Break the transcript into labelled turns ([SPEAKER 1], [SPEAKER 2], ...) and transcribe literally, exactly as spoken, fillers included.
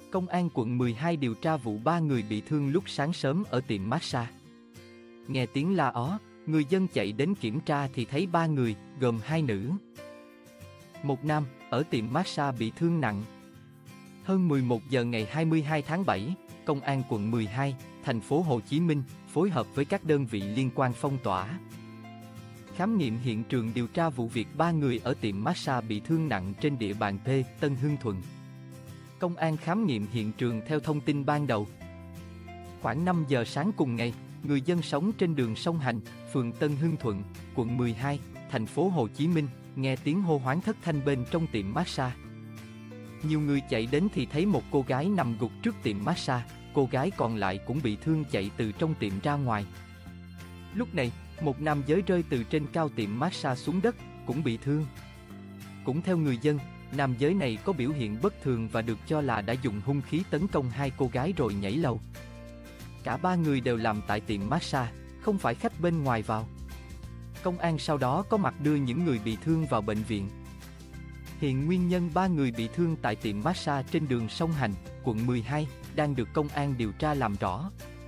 [SPEAKER 1] Công an quận mười hai điều tra vụ ba người bị thương lúc sáng sớm ở tiệm massage. Nghe tiếng la ó, người dân chạy đến kiểm tra thì thấy ba người, gồm hai nữ, một nam, ở tiệm massage bị thương nặng. Hơn mười một giờ ngày hai mươi hai tháng bảy, Công an quận mười hai, thành phố Hồ Chí Minh, phối hợp với các đơn vị liên quan phong tỏa, khám nghiệm hiện trường điều tra vụ việc ba người ở tiệm massage bị thương nặng trên địa bàn P, Tân Hưng Thuận. Công an khám nghiệm hiện trường theo thông tin ban đầu. Khoảng năm giờ sáng cùng ngày, người dân sống trên đường Sông Hành, phường Tân Hưng Thuận, quận mười hai, thành phố Hồ Chí Minh, nghe tiếng hô hoán thất thanh bên trong tiệm massage. Nhiều người chạy đến thì thấy một cô gái nằm gục trước tiệm massage, cô gái còn lại cũng bị thương chạy từ trong tiệm ra ngoài. Lúc này, một nam giới rơi từ trên cao tiệm massage xuống đất, cũng bị thương. Cũng theo người dân, nam giới này có biểu hiện bất thường và được cho là đã dùng hung khí tấn công hai cô gái rồi nhảy lầu. Cả ba người đều làm tại tiệm massage, không phải khách bên ngoài vào. Công an sau đó có mặt đưa những người bị thương vào bệnh viện. Hiện nguyên nhân ba người bị thương tại tiệm massage trên đường Sông Hành, quận mười hai, đang được công an điều tra làm rõ.